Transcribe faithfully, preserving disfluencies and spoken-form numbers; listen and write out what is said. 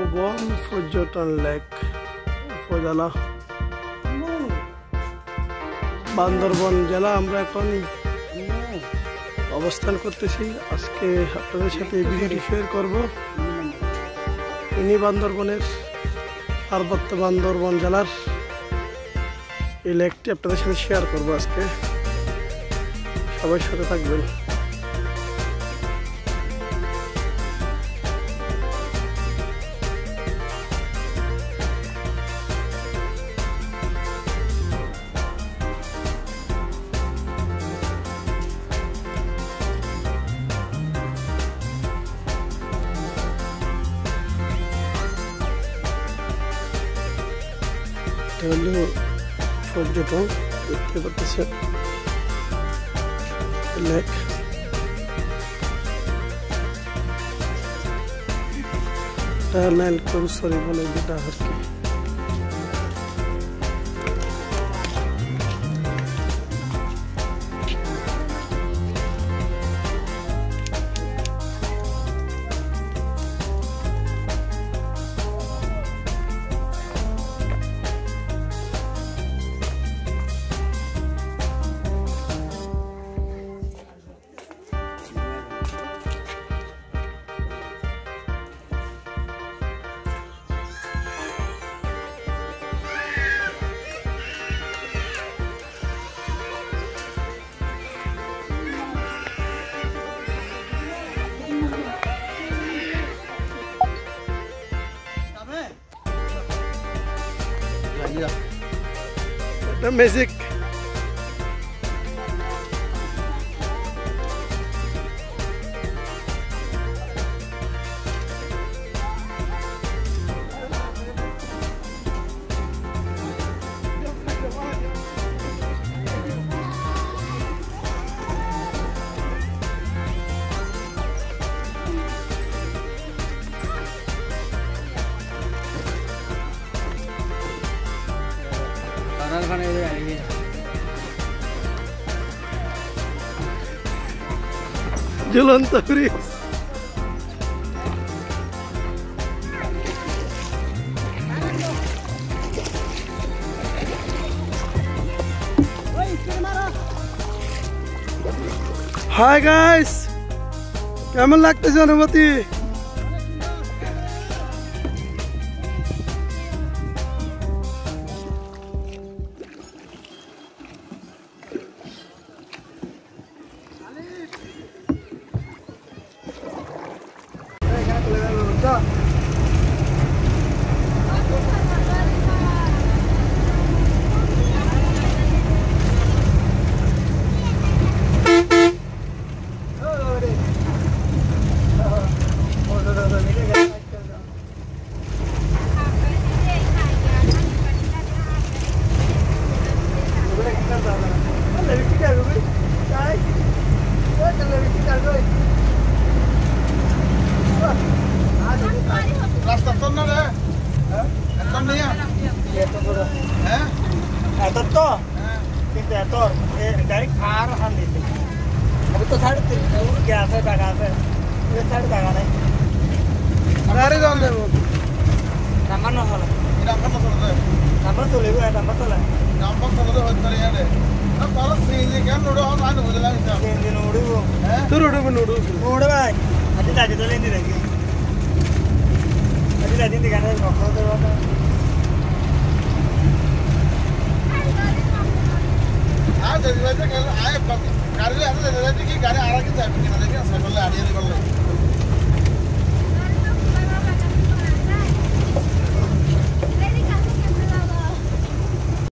ভুবন পর্যটন লেক উপজেলা বান্দরবান জেলা আমরা এখন অবস্থান করতেছি। আজকে আপনাদের সাথে এই ভিডিওটি শেয়ার করব। ইনি বান্দরবনের পার্বত্য বান্দরবান জেলার এই লেকটি আপনাদের সাথে শেয়ার করব আজকে। সবাই সাথে থাকবেন। হলো পর্যটন দেখতে পাচ্ছেন লেক। নাইল করসরি বলে যেটা আর কি। The music. ঝুলন্ত ব্রিজ। হাই গাইস, কেমন লাগতেছে অনুভূতি? गाड़ी आ रहा है, गाड़ी आ रहा है कि गाड़ी आ रहा है कि साइकिल आ रही है, साइकिल आ रही है।